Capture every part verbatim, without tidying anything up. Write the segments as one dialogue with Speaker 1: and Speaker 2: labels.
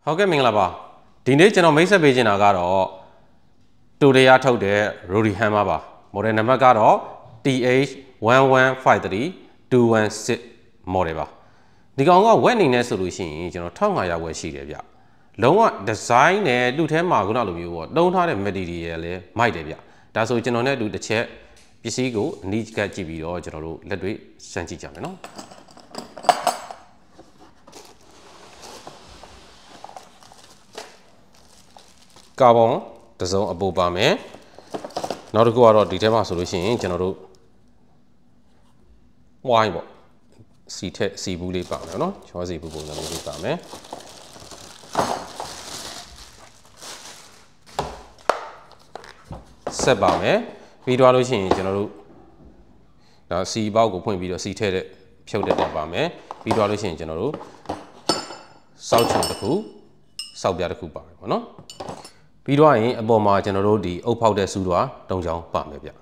Speaker 1: ဟုတ်ကဲ့မင်္ဂလာပါဒီနေ့ကျွန်တော်မိတ်ဆက်ပေးချင်တာကတော့တူရရထုတ်တဲ့ Rory Hammer ပါ model နံပါတ်ကတော့ T H one one five three two one six model ပါဒီကောင်ကဝက်အနေနဲ့ဆိုလို့ရှိရင်ကျွန်တော်one thousand five hundredဝယ်ရှိတယ်ဗျလုံးဝ design နဲ့လူထဲမှာခုနလိုမျိုးပေါ့တုံးထားတဲ့ material လည်းမိုက်တယ်ဗျဒါဆိုကျွန်တော်နဲ့အတူတစ်ချက်ပစ္စည်းကိုအနီးကပ်ကြည့်ပြီးတော့ကျွန်တော်တို့လက်တွေ့စမ်းကြည့်ကြမယ်နော်ကာဗွန်တစ်စုံအပိုပါမယ်နောက်တစ်ခုကတော့ဒီထဲမှာဆိုလို့ရှိရင်ကျွန်တော်တို့ဝိုင်းပေါ့စီထက်စီဘူးလေးပါမယ်နော်ချောစီဘူးပုံစံလေးပါမယ်ဆက်ပါမယ်ပြီးတော့လို့ရှိရင်ကျွန်တော်တို့ဒါစီပေါက်ကိုဖွင့်ပြီးတော့စီထည့်တဲ့ဖြုတ်တဲ့တက်ပါမယ်ပြီးတော့လို့ရှိရင်ကျွန်တော်တို့စောက်ချုံတစ်ခုစောက်ပြားတစ်ခုပါမယ်ပေါ့နော်ပြီးတော့ရင်အပေါ်မှာကျွန်တော်တို့ဒီအုပ်ဖောက်တဲ့ဆူတော်တုံချောင်းပါမယ်ဗျ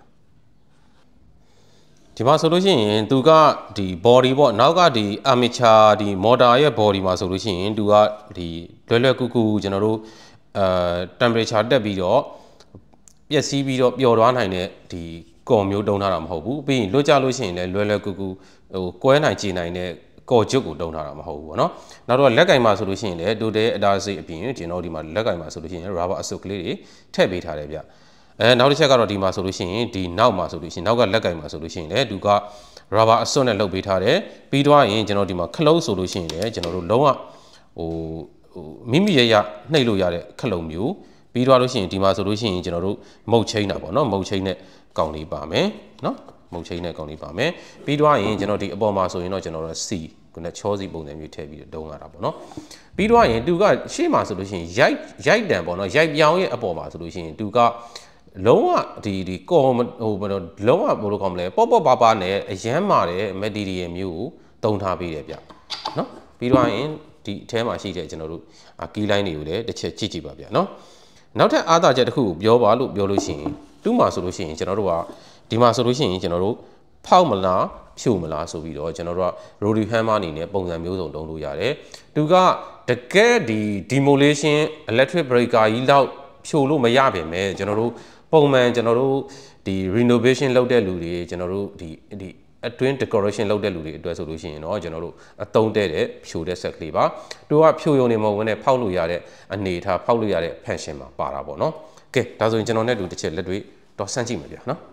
Speaker 1: ဒီမှာဆိုလို့ရှိရင်သူကဒီ body ပေါ့နောက်ကဒီ armature ဒီ motor ရဲ့ body မှာဆိုလို့ရှိရင်သူကဒီလွယ်လွယ်ကူကူကျွန်တော်တို့အဲ temperature တက်ပြီးတော့ပျက်စီးပြီးတော့ပျော်သွားနိုင်တဲ့ဒီကော်မျိုးတုံးထားတာမဟုတ်ဘူးပြီးရင်လွတ်ကြလို့ရှိရင်လည်းလွယ်လွယ်ကူကူဟိုကွဲနိုင်ကြည်နိုင်တဲ့ကော်ကျွတ်ကိုတုံးထားတာမဟုတ်ဘူးပေါ့နော်နောက်တော့လက်ကင်မှာဆိုလို့ရှိရင်လည်းတိုတဲအတားစိတ်အပြင်ကျွန်တော်ဒီမှာလက်ကင်မှာဆိုလို့ရှိရင် rubber အဆုပ်ကလေးတွေထည့်ပေးထားတယ်ဗျအဲနောက်တစ်ချက်ကတော့ဒီမှာဆိုလို့ရှိရင်ဒီနောက်မှာဆိုလို့ရှိရင်နောက်ကလက်ကင်မှာဆိုလို့ရှိရင်လည်းသူက rubber အစွပ်နဲ့လုပ်ပေးထားတယ်ပြီးတော့ရင်ကျွန်တော်ဒီမှာ close ဆိုလို့ရှိရင်လည်းကျွန်တော်တို့လုံးဝဟိုဟိုမိမိရရနှိပ်လို့ရတဲ့ခလုံးမျိုးပြီးတော့လို့ရှိရင်ဒီမှာဆိုလို့ရှိရင်ကျွန်တော်တို့မုတ်ချိန်းတာပေါ့နော်မုတ်ချိန်းနဲ့ကောင်းလေးပါမယ်နော်မုတ်ချိန်းနဲ့ကောင်းလေးပါမယ်ပြီးတော့ရင်ကျွန်တော်ဒီအပေါ်မှာဆိုရင်တော့ကျွန်တော်တို့ C ခုနချောစီပုံစံမျိုးထည့်ပြီးတုံးရတာပေါ့နော်ပြီးတော့ရင်သူကရှေ့မှာဆိုလို့ရှိရင်ရိုက်ရိုက်တံပေါ့နော်ရိုက်ပြောင်းရဲ့အပေါ်မှာဆိုလို့ရှိရင်သူကလုံးဝဒီဒီကော်ဟိုဘယ်လိုလုံးဝဘယ်လိုခေါ်မလဲပေါ့ပေါ့ပါပါနဲ့အရမ်းမာတဲ့ material မျိုးကိုတုံးထားပေးတယ်ဗျနော်ပြီးတော့ရင်ဒီအထဲမှာရှိတဲ့ကျွန်တော်တို့ကီးလိုင်းတွေကိုလည်းတစ်ချက်ကြည့်ကြည့်ပါဗျနော်နောက်ထပ်အားသာချက်တစ်ခုကိုပြောပါလို့ပြောလို့ရှိရင်သူ့မှာဆိုလို့ရှိရင်ကျွန်တော်တို့ကဒီမှာဆိုလို့ရှိရင်ကျွန်တော်တို့ဖောက်မလားဖြိုမလားဆိုပြီးတော့ကျွန်တော်တို့က Rory Hammer အနေနဲ့ပုံစံမျိုးစုံတုံးလို့ရတယ်သူကတကယ်ဒီ demolition electric breaker ကြီးလောက်ဖြိုလို့မရပါပဲကျွန်တော်တို့ပုံမှန်ကျွန်တော်တို့ဒီ renovation လုပ်တဲ့လူတွေကျွန်တော်တို့ဒီဒီအတွင်း decoration လုပ်တဲ့လူတွေအတွက်ဆိုလို့ရှိရင်တော့ကျွန်တော်တို့အသုံးတဲ့တဲ့ဖြိုတဲ့ set ကလေးပါသူကဖြိုရုံနေမဟုတ်ဘဲနဲ့ဖောက်လို့ရတဲ့အနေထားဖောက်လို့ရတဲ့ function မှာပါတာပေါ့နော်ကဲဒါဆိုရင်ကျွန်တော်နဲ့တူတစ်ချက်လက်တွေ့တော့စမ်းကြည့်မယ်ဗျာနော်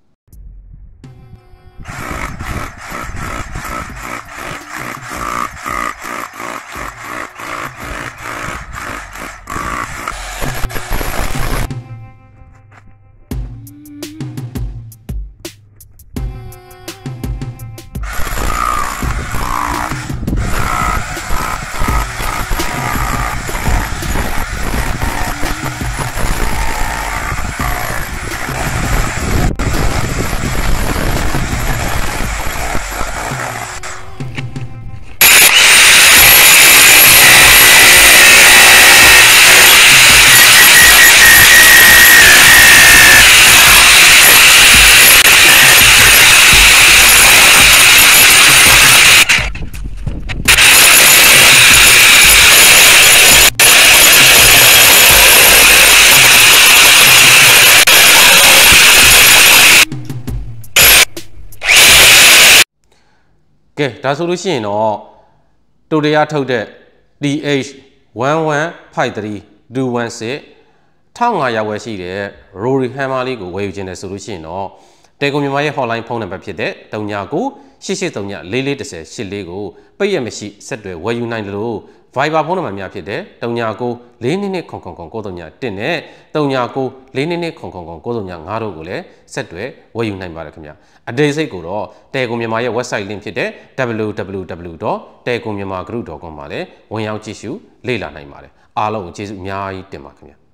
Speaker 1: ကဲဒါဆိုလို့ရှိရင်တော့တူတရထုတ်တဲ့ T H one one five three two one six one thousand five hundredဝယ်ရှိတဲ့ Rory Hammer လေးကိုဝယ်ယူခြင်းနဲ့ဆိုလို့ရှိရင်တော့တဲကွန်မြန်မာရဲ့ hotline ဖုန်းနံပါတ်ဖြစ်တဲ့၃၉၉ ၈၈၃၄၄၁၀ ၈၄ကိုပိတ်ရမရှိဆက်တွယ်ဝယ်ယူနိုင်တယ်လို့ Viber ဖုန်းနံပါတ်များဖြစ်တဲ့၃၉၉ ၄၂၂ခုံခုံခုံ၉၃၁နဲ့၃၉၉ ၄၂၂ခုံခုံခုံခုံ၉၃၅တို့ကိုလည်းဆက်တွယ်ဝယ်ယူနိုင်ပါတယ်ခင်ဗျာအသေးစိတ်ကိုတော့တဲကွန်မြန်မာရဲ့ website link ဖြစ်တဲ့ w w w dot telekomyanmar group dot com မှာလည်းဝင်ရောက်ကြည့်ရှုလေ့လာနိုင်ပါတယ်အားလုံးကိုကျေးဇူးအများကြီးတင်ပါခင်ဗျာ